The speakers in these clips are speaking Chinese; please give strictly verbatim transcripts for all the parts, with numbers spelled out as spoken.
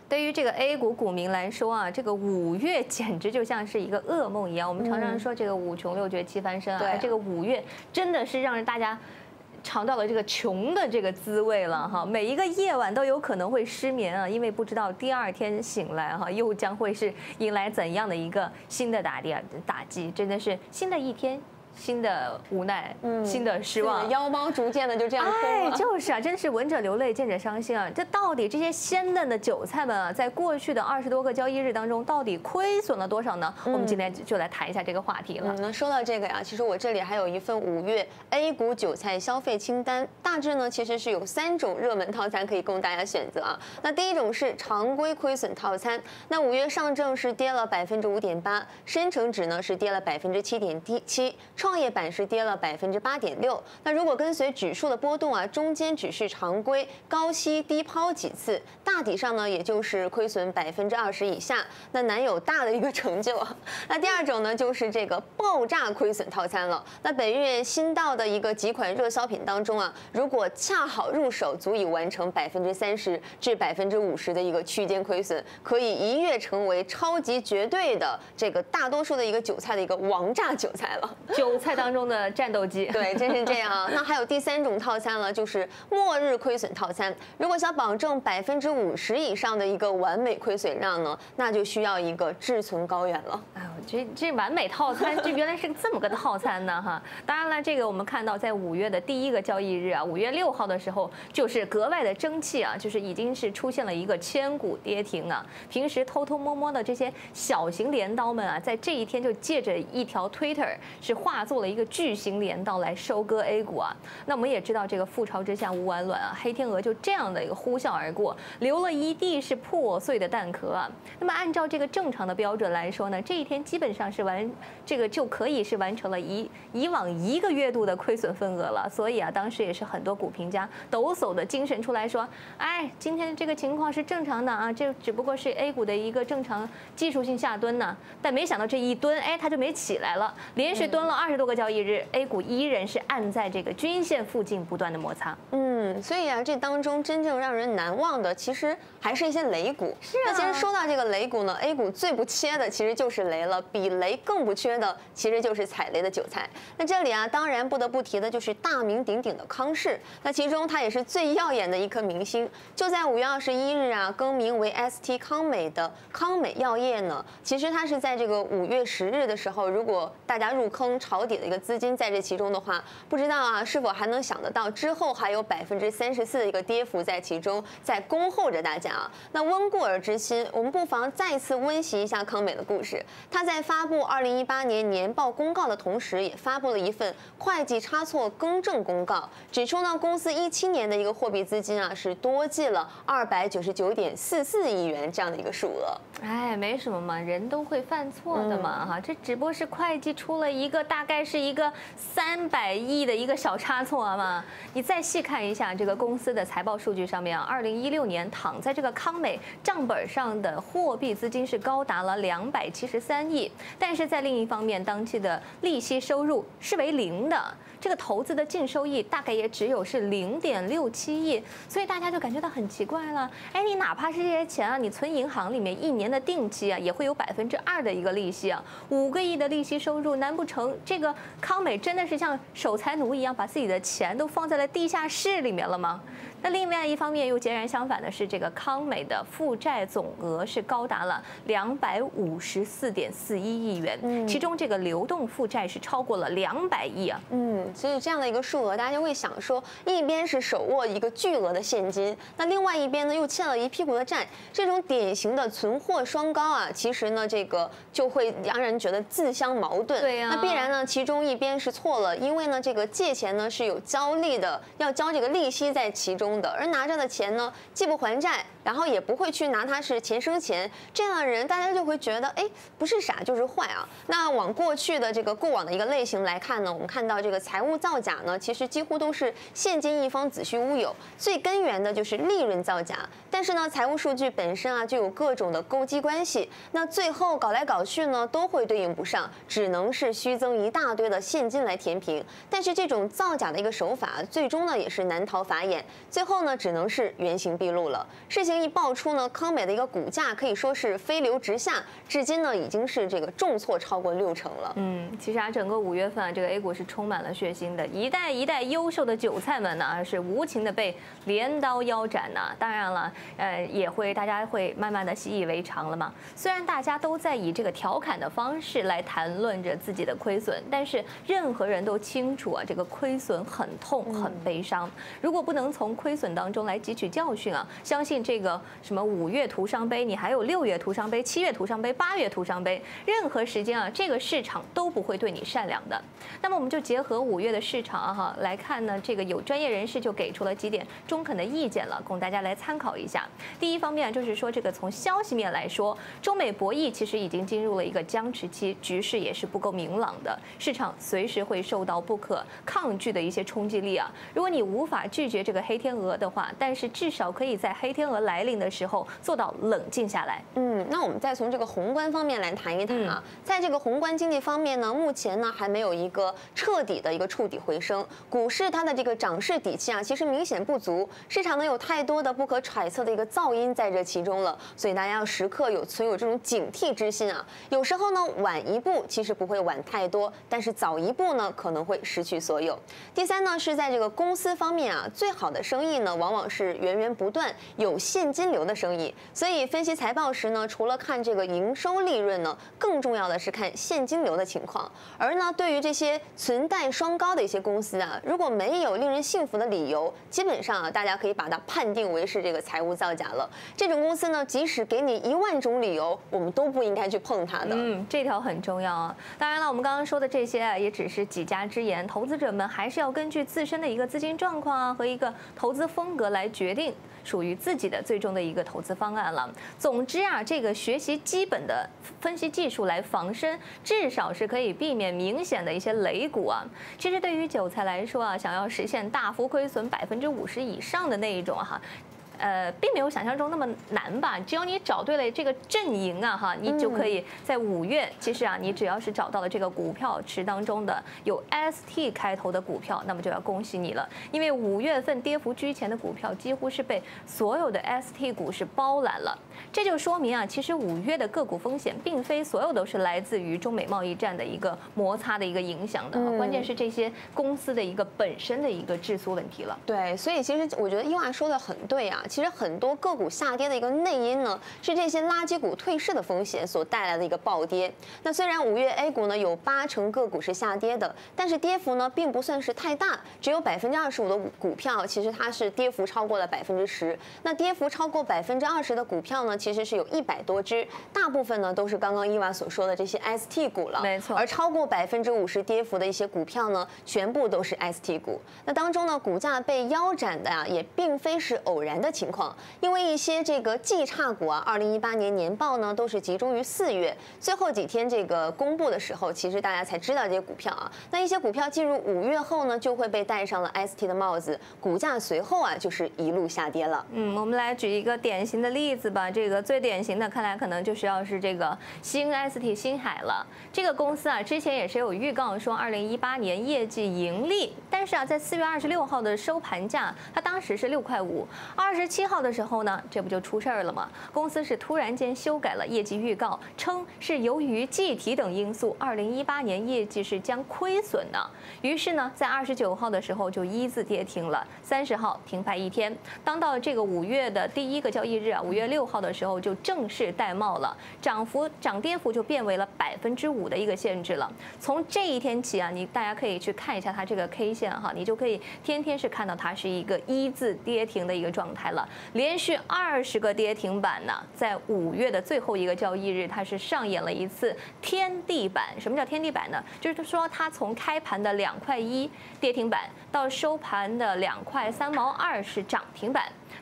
对于这个 A 股股民来说啊，这个五月简直就像是一个噩梦一样。我们常常说这个五穷六绝七翻身啊，这个五月真的是让人大家尝到了这个穷的这个滋味了哈。每一个夜晚都有可能会失眠啊，因为不知道第二天醒来哈又将会是迎来怎样的一个新的打击打击，真的是新的一天。新的无奈，嗯，新的失望， 腰包逐渐的就这样空了。 哎，就是啊，真是闻者流泪，见者伤心啊！这到底这些鲜嫩的韭菜们啊，在过去的二十多个交易日当中，到底亏损了多少呢？嗯、我们今天就来谈一下这个话题了。 嗯，那说到这个呀，其实我这里还有一份五月 A 股韭菜消费清单，大致呢其实是有三种热门套餐可以供大家选择啊。那第一种是常规亏损套餐，那五月上证是跌了百分之五点八，深成指呢是跌了百分之七点七。创业板是跌了百分之八点六。那如果跟随指数的波动啊，中间只是常规高吸低抛几次，大体上呢也就是亏损百分之二十以下，那难有大的一个成就啊。那第二种呢就是这个爆炸亏损套餐了。那本月新到的一个几款热销品当中啊，如果恰好入手，足以完成百分之三十至百分之五十的一个区间亏损，可以一跃成为超级绝对的这个大多数的一个韭菜的一个王炸韭菜了。 韭菜当中的战斗机， 对，真是这样啊。那还有第三种套餐了，就是末日亏损套餐。如果想保证百分之五十以上的一个完美亏损量呢，那就需要一个志存高远了。 哎呦，这这完美套餐，这原来是这么个套餐呢哈。当然了，这个我们看到在五月的第一个交易日啊，五月六号的时候，就是格外的争气啊，就是已经是出现了一个千股跌停啊。平时偷偷摸摸的这些小型镰刀们啊，在这一天就借着一条 Twitter 是化作了一个巨型镰刀来收割 A 股啊。那我们也知道，这个覆巢之下无完卵啊，黑天鹅就这样的一个呼啸而过，留了一地是破碎的蛋壳啊。那么按照这个正常的标准来说呢，这一天基本上是完这个就可以是完成了以以往一个月度的亏损份额了。所以啊，当时也是很多股评家抖擞的精神出来说，哎，今天这个情况是正常的啊，这只不过是 A 股的一个正常技术性下蹲呢。但没想到这一蹲，哎，它就没起来了，连续蹲了二十多个交易日 ，A 股依然是按在这个均线附近不断的摩擦。 嗯，所以啊，这当中真正让人难忘的，其实还是一些雷股。 是啊。 那其实说到这个雷股呢 ，A 股最不缺的其实就是雷了，比雷更不缺的其实就是踩雷的韭菜。那这里啊，当然不得不提的就是大名鼎鼎的康氏。那其中它也是最耀眼的一颗明星。就在五月二十一日啊，更名为 S T 康美的康美药业呢，其实它是在这个五月十日的时候，如果大家入坑抄底的一个资金在这其中的话，不知道啊是否还能想得到之后还有百分之三十四的一个跌幅在其中，在恭候着大家啊。那温故而知新，我们不妨再次温习一下康美的故事。他在发布二零一八年年报公告的同时，也发布了一份会计差错更正公告，指出呢公司一七年的一个货币资金啊是多记了二百九十九点四四亿元这样的一个数额。 哎，没什么嘛，人都会犯错的嘛哈，这只不过是会计出了一个大概是一个三百亿的一个小差错嘛。你再细看一下这个公司的财报数据上面啊，二零一六年躺在这个康美账本上的货币资金是高达了两百七十三亿，但是在另一方面，当期的利息收入是为零的。这个投资的净收益大概也只有是零点六七亿，所以大家就感觉到很奇怪了。哎，你哪怕是这些钱啊，你存银行里面一年的定期啊，也会有百分之二的一个利息啊，五个亿的利息收入，难不成这个康美真的是像守财奴一样，把自己的钱都放在了地下室里面了吗？那另外一方面又截然相反的是，这个康美的负债总额是高达了两百五十四点四一亿元，其中这个流动负债是超过了两百亿啊。 嗯，所以这样的一个数额，大家就会想说，一边是手握一个巨额的现金，那另外一边呢又欠了一屁股的债，这种典型的存货双高啊，其实呢这个就会让人觉得自相矛盾。 对呀、啊， 那必然呢其中一边是错了，因为呢这个借钱呢是有交利的，要交这个利息在其中。而拿着的钱呢，既不还债，然后也不会去拿它是钱生钱，这样的人大家就会觉得，哎，不是傻就是坏啊。那往过去的这个过往的一个类型来看呢，我们看到这个财务造假呢，其实几乎都是现金一方子虚乌有，最根源的就是利润造假。但是呢，财务数据本身啊就有各种的勾稽关系，那最后搞来搞去呢，都会对应不上，只能是虚增一大堆的现金来填平。但是这种造假的一个手法，最终呢也是难逃法眼。 最后呢，只能是原形毕露了。事情一爆出呢，康美的一个股价可以说是飞流直下，至今呢已经是这个重挫超过六成了。 嗯，其实啊，整个五月份啊，这个 A 股是充满了血腥的，一代一代优秀的韭菜们呢，是无情的被镰刀腰斩呐。当然了，呃，也会大家会慢慢的习以为常了嘛。虽然大家都在以这个调侃的方式来谈论着自己的亏损，但是任何人都清楚啊，这个亏损很痛很悲伤。如果不能从亏损当中来汲取教训啊，相信这个什么五月徒伤悲，你还有六月徒伤悲、七月徒伤悲、八月徒伤悲，任何时间啊，这个市场都不会对你善良的。那么我们就结合五月的市场啊哈来看呢，这个有专业人士就给出了几点中肯的意见了，供大家来参考一下。第一方面就是说，这个从消息面来说，中美博弈其实已经进入了一个僵持期，局势也是不够明朗的，市场随时会受到不可抗拒的一些冲击力啊。如果你无法拒绝这个黑天鹅的话，但是至少可以在黑天鹅来临的时候做到冷静下来。 嗯，那我们再从这个宏观方面来谈一谈啊，嗯、在这个宏观经济方面呢，目前呢还没有一个彻底的一个触底回升，股市它的这个涨势底气啊，其实明显不足，市场呢有太多的不可揣测的一个噪音在这其中了，所以大家要时刻有存有这种警惕之心啊。有时候呢晚一步其实不会晚太多，但是早一步呢可能会失去所有。第三呢是在这个公司方面啊，最好的生意呢往往是源源不断有现金流的生意，所以分析财报时呢，除了看这个营收利润呢，更重要的是看现金流的情况。而呢，对于这些存贷双高的一些公司啊，如果没有令人信服的理由，基本上啊，大家可以把它判定为是这个财务造假了。这种公司呢，即使给你一万种理由，我们都不应该去碰它的。 嗯，这条很重要啊。当然了，我们刚刚说的这些啊，也只是几家之言，投资者们还是要根据自身的一个资金状况啊和一个投资风格来决定属于自己的最终的一个投资方案了。总之啊，这个学习基本的分析技术来防身，至少是可以避免明显的一些雷股啊。其实对于韭菜来说啊，想要实现大幅亏损百分之五十以上的那一种哈。呃，并没有想象中那么难吧？只要你找对了这个阵营啊，哈，你就可以在五月。其实啊，你只要是找到了这个股票池当中的有 S T 开头的股票，那么就要恭喜你了，因为五月份跌幅居前的股票几乎是被所有的 S T 股是包揽了。这就说明啊，其实五月的个股风险并非所有都是来自于中美贸易战的一个摩擦的一个影响的，关键是这些公司的一个本身的一个质素问题了。 对，所以其实我觉得伊娃说的很对啊。其实很多个股下跌的一个内因呢，是这些垃圾股退市的风险所带来的一个暴跌。那虽然五月 A 股呢有八成个股是下跌的，但是跌幅呢并不算是太大，只有百分之二十五的股票其实它是跌幅超过了百分之十。那跌幅超过百分之二十的股票呢，其实是有一百多只，大部分呢都是刚刚伊娃所说的这些 S T 股了。 没错。 而超过百分之五十跌幅的一些股票呢，全部都是 S T 股。那当中呢，股价被腰斩的啊，也并非是偶然的情况。因为一些这个绩差股啊，二零一八年年报呢都是集中于四月，最后几天这个公布的时候，其实大家才知道这些股票啊。那一些股票进入五月后呢，就会被戴上了 S T 的帽子，股价随后啊就是一路下跌了。 嗯，我们来举一个典型的例子吧。这个最典型的，看来可能就是要是这个新 S T 新海了。这个公司啊，之前也是有预告说二零一八年业绩盈利，但是啊，在四月二十六号的收盘价，它当时是六块五，二十七号的时候呢，这不就出事儿了吗？公司是突然间修改了业绩预告，称是由于计提等因素，二零一八年业绩是将亏损的。于是呢，在二十九号的时候就一字跌停了，三十号停牌一天。当到这个五月的第一个交易日啊，五月六号的时候就正式戴帽了，涨幅涨跌幅就变为了百分之五的一个限制了。从这一天起啊，你大家可以去看一下它这个 K 线哈，你就可以天天是看到它是一个一字跌停的一个状态了，连续二十个跌停板呢，在五月的最后一个交易日，它是上演了一次天地板。什么叫天地板呢？就是说它从开盘的两块一跌停板到收盘的两块三毛二是涨停板。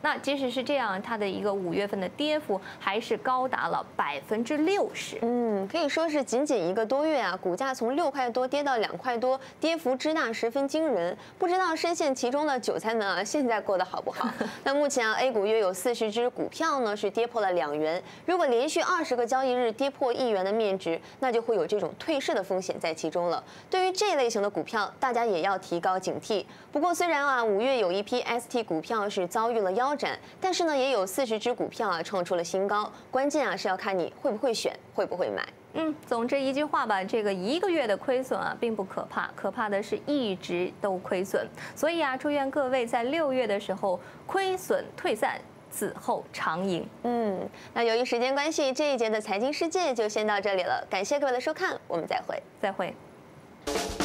那即使是这样，它的一个五月份的跌幅还是高达了百分之六十。 嗯，可以说是仅仅一个多月啊，股价从六块多跌到两块多，跌幅之大十分惊人。不知道深陷其中的韭菜们啊，现在过得好不好？那目前啊 ，A 股约有四十只股票呢是跌破了两元，如果连续二十个交易日跌破一元的面值，那就会有这种退市的风险在其中了。对于这类型的股票，大家也要提高警惕。不过虽然啊，五月有一批 S T 股票是遭遇了腰斩，但是呢，也有四十只股票啊创出了新高。关键啊是要看你会不会选，会不会买。 嗯，总之一句话吧，这个一个月的亏损啊，并不可怕，可怕的是一直都亏损。所以啊，祝愿各位在六月的时候亏损退散，此后长赢。 嗯，那由于时间关系，这一节的财经世界就先到这里了，感谢各位的收看，我们再会， 再会。